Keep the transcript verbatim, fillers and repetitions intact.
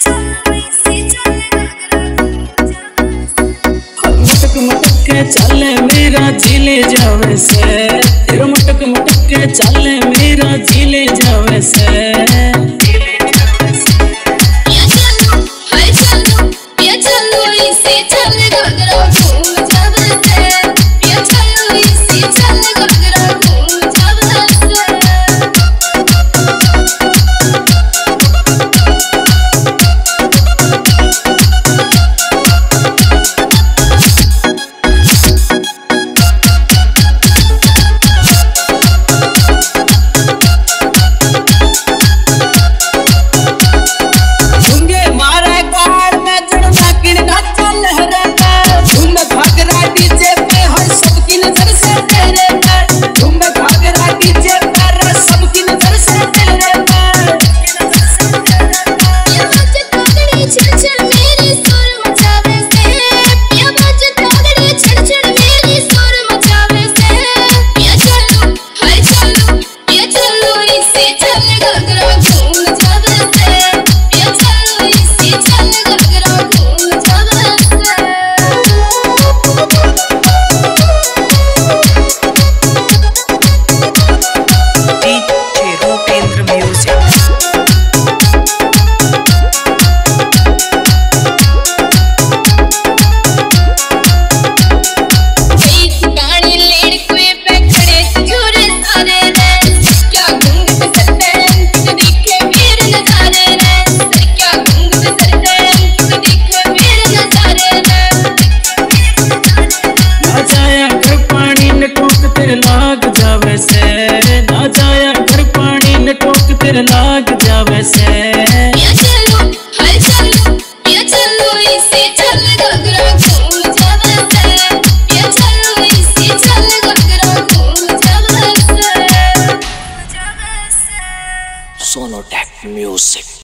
मटक मटक के चले मेरा जिले जावे से, तेरा मटक मटक के चले मेरा जिले जावे से। लाग जावे से ना जाया घर पानी न टोक तेरे लाग जावे से। या चलो हाय चलो या चलो इसे चल घगरा घूम जावे से, या चलो इसे चल घगरा घूम जावे से। सोनोटेक म्यूजिक।